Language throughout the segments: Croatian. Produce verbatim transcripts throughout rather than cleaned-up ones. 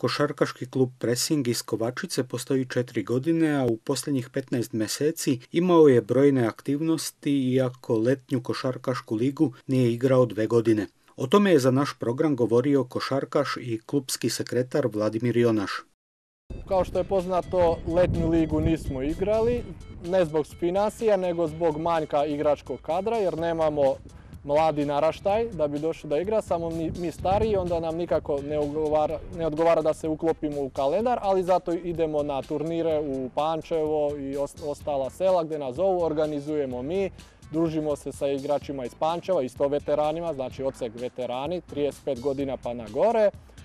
Košarkaški klub Pressing iz Kovačice postoji četiri godine, a u posljednjih petnaest mjeseci imao je brojne aktivnosti, iako letnju košarkašku ligu nije igrao dve godine. O tome je za naš program govorio košarkaš i klubski sekretar Vladimir Jonaš. Kao što je poznato, letnju ligu nismo igrali, ne zbog financija, nego zbog manjka igračkog kadra, jer nemamo mladi naraštaj da bi došli da igra, samo mi, mi stariji, onda nam nikako ne odgovara, ne odgovara da se uklopimo u kalendar, ali zato idemo na turnire u Pančevo i ostala sela gdje nas zovu, organizujemo mi, družimo se sa igračima iz Pančeva, isto veteranima, znači odsek veterani, trideset pet godina pa na gore.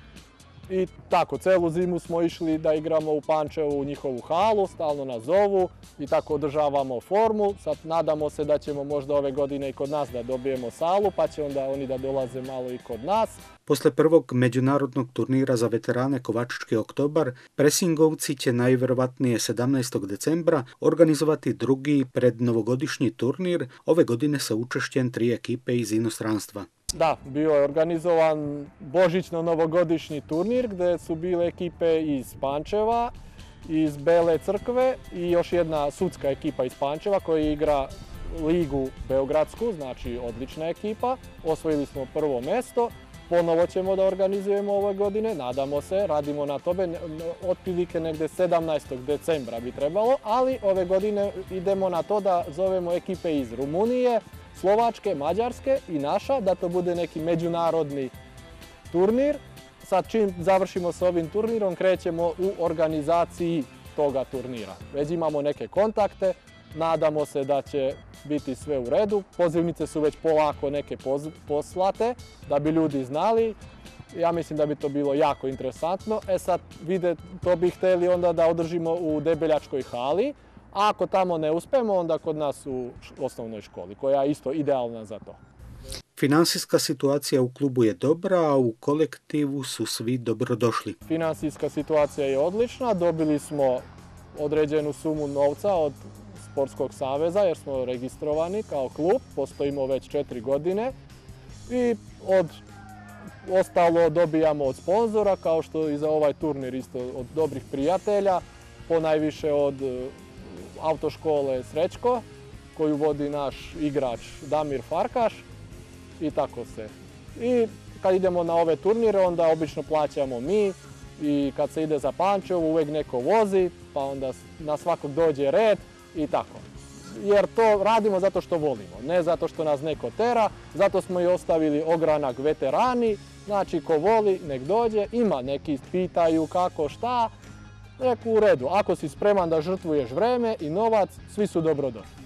I tako, celu zimu smo išli da igramo u Pančevu u njihovu halu, stalno nas zovu i tako održavamo formu. Sad nadamo se da ćemo možda ove godine i kod nas da dobijemo salu, pa će onda oni da dolaze malo i kod nas. Posle prvog međunarodnog turnira za veterane Kovačički oktobar, Pressingovci će najvjerovatnije sedamnaestog decembra organizovati drugi prednovogodišnji turnir, ove godine sa učešćem tri ekipe iz inostranstva. Da, bio je organizovan božićno-novogodišnji turnir gdje su bile ekipe iz Pančeva, iz Bele Crkve i još jedna sudska ekipa iz Pančeva koja igra ligu beogradsku, znači odlična ekipa. Osvojili smo prvo mjesto, ponovo ćemo da organizujemo ove godine, nadamo se, radimo na tome, otprilike negdje sedamnaestog decembra bi trebalo, ali ove godine idemo na to da zovemo ekipe iz Rumunije, Slovačke, Mađarske i naša, da to bude neki međunarodni turnir. Sad čim završimo s ovim turnirom, krećemo u organizaciji toga turnira. Već imamo neke kontakte, nadamo se da će biti sve u redu. Pozivnice su već polako neke poslate, da bi ljudi znali. Ja mislim da bi to bilo jako interesantno. E sad, vide, to bi htjeli onda da održimo u Debeljačkoj hali. A ako tamo ne uspemo, onda kod nas u osnovnoj školi, koja je isto idealna za to. Finansijska situacija u klubu je dobra, a u kolektivu su svi dobrodošli. Finansijska situacija je odlična, dobili smo određenu sumu novca od Sportskog saveza jer smo registrovani kao klub, postojimo već četiri godine i od ostalo dobijamo od sponzora, kao što i za ovaj turnir isto od dobrih prijatelja, ponajviše od autoškole Srećko, koju vodi naš igrač Damir Farkaš i tako se. I kad idemo na ove turnire, onda obično plaćamo mi i kad se ide za Pančevo uvijek neko vozi, pa onda na svakog dođe red i tako. Jer to radimo zato što volimo, ne zato što nas neko tera, zato smo i ostavili ogranak veterani, znači ko voli nek dođe, ima neki pitaju kako šta, nek u redu. Ako si spreman da žrtvuješ vreme i novac, svi su dobrodošli.